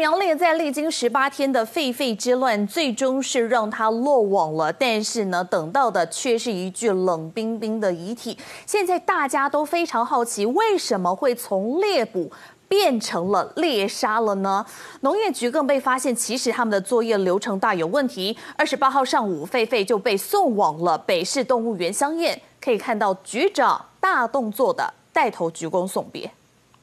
苗栗在历经18天的狒狒之乱，最终是让它落网了。但是呢，等到的却是一具冷冰冰的遗体。现在大家都非常好奇，为什么会从猎捕变成了猎杀了呢？农业局更被发现，其实他们的作业流程大有问题。28号上午，狒狒就被送往了北市动物园相验。可以看到局长大动作的带头鞠躬送别。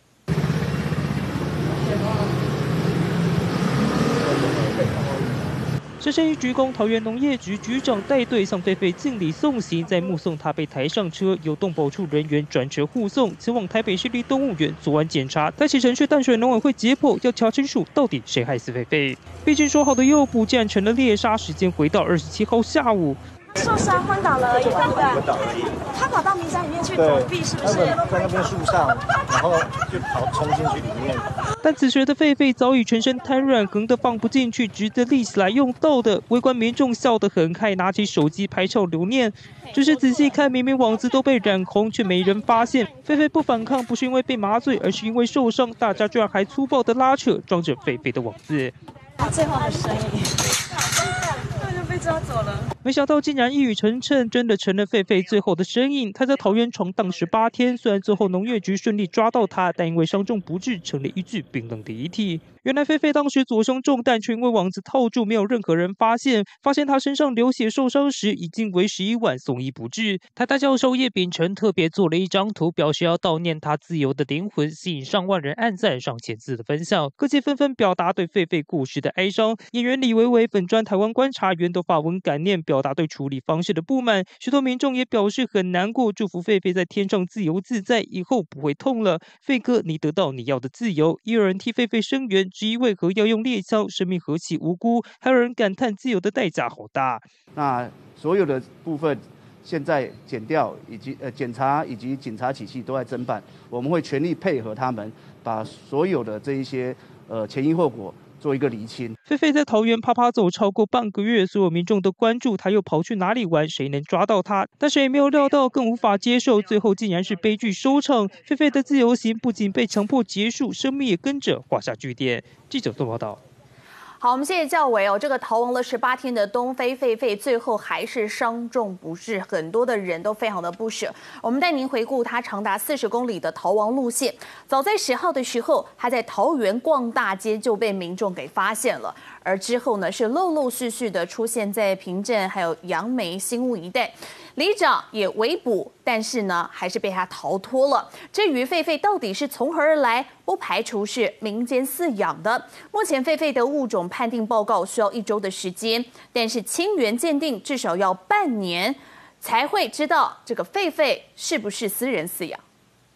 深深一鞠躬，桃园农业局局长带队向狒狒敬礼送行，在目送他被抬上车，由动保处人员转车护送，前往台北市立动物园做完检查。在启程去淡水农委会解剖，要查清楚到底谁害死狒狒。毕竟说好的诱捕，竟然成了猎杀，时间回到27号下午。 受伤昏倒了而已，对不对？昏倒而已。他跑到民宅里面去躲避，是不是？在那边树上，然后就冲进去里面。 但此时的狒狒早已全身瘫软，横得放不进去，直得立起来用倒的。围观民众笑得很嗨，拿起手机拍照留念。只是仔细看，明明网子都被染红，却没人发现。狒狒不反抗，不是因为被麻醉，而是因为受伤。大家居然还粗暴的拉扯装着狒狒的网子。 他最后的声音。 被抓走了， 没想到竟然一语成谶，真的成了狒狒最后的身影。他在桃园闯荡18天，虽然最后农业局顺利抓到他，但因为伤重不治，成了一具冰冷的遗体。原来狒狒当时左胸中弹，却因为网子套住，没有任何人发现。发现他身上流血受伤时，已经为11晚，送医不治。台大教授叶秉成特别做了一张图，表示要悼念他自由的灵魂，吸引上万人按赞、上千字的分享。各界纷纷表达对狒狒故事的哀伤。演员李维维、本专台湾观察员都发文感念，表达对处理方式的不满。许多民众也表示很难过，祝福狒狒在天上自由自在，以后不会痛了。狒哥，你得到你要的自由。也有人替狒狒声援，质疑为何要用猎枪，生命何其无辜。还有人感叹自由的代价好大。 那所有的部分现在检调以及检查以及警察体系都在侦办，我们会全力配合他们，把所有的这一些前因后果。 做一个厘清。 狒狒在桃园趴趴走超过半个月，所有民众都关注他又跑去哪里玩，谁能抓到他？但谁也没有料到，更无法接受，最后竟然是悲剧收场。狒狒的自由行不仅被强迫结束，生命也跟着画下句点。记者做报道。 好，我们谢谢教委哦。这个逃亡了18天的东非狒狒，最后还是伤重不治，很多的人都非常的不舍。我们带您回顾它长达40公里的逃亡路线。早在10号的时候，它在桃园逛大街就被民众给发现了，而之后呢是陆陆续续的出现在平镇还有杨梅新屋一带。 里长也围捕，但是呢，还是被他逃脱了。至于狒狒到底是从何而来，不排除是民间饲养的。目前狒狒的物种判定报告需要1周的时间，但是亲缘鉴定至少要半年，才会知道这个狒狒是不是私人饲养。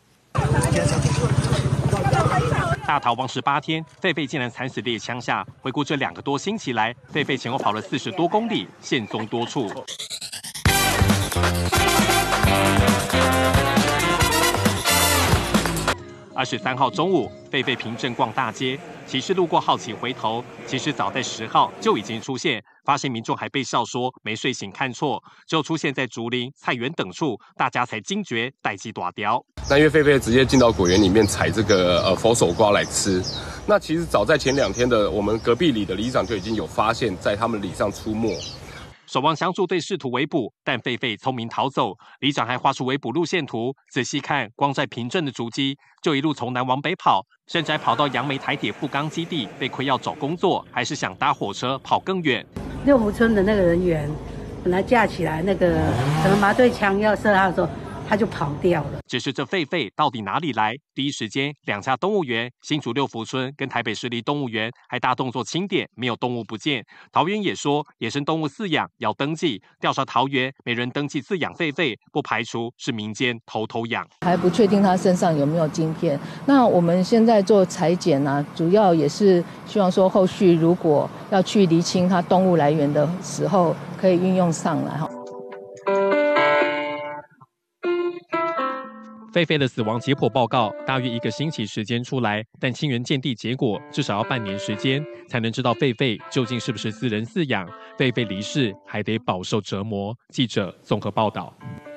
大逃亡18天，狒狒竟然惨死猎枪下。回顾这2个多星期来，狒狒前后跑了40多公里，现踪多处。 23号中午，狒狒平镇逛大街，骑士路过好奇回头，其实早在10号就已经出现，发现民众还被笑说没睡醒看错，就出现在竹林、菜园等处，大家才惊觉代际大雕。 那因为狒狒直接进到果园里面采这个佛手瓜来吃，那其实早在前2天的我们隔壁里的里长就已经有发现，在他们里上出没。 守望相助队试图围捕，但狒狒聪明逃走。里长还画出围捕路线图，仔细看，光在平镇的足迹就一路从南往北跑，甚至还跑到杨梅台铁富冈基地，被亏要找工作，还是想搭火车跑更远。 六福村的那个人员本来架起来那个什么麻醉枪要射他的时候，他就跑掉了。 只是这狒狒到底哪里来？第一时间，2家动物园，新竹六福村跟台北市立动物园还大动作清点，没有动物不见。桃园也说，野生动物饲养要登记，调查桃园没人登记饲养狒狒，不排除是民间偷养。 还不确定它身上有没有晶片。那我们现在做采检啊，主要也是希望说，后续如果要去厘清它动物来源的时候，可以运用上来哈。 狒狒的死亡解剖报告大约1个星期时间出来，但亲缘鉴定结果至少要半年时间，才能知道狒狒究竟是不是私人饲养。狒狒离世还得饱受折磨。记者综合报道。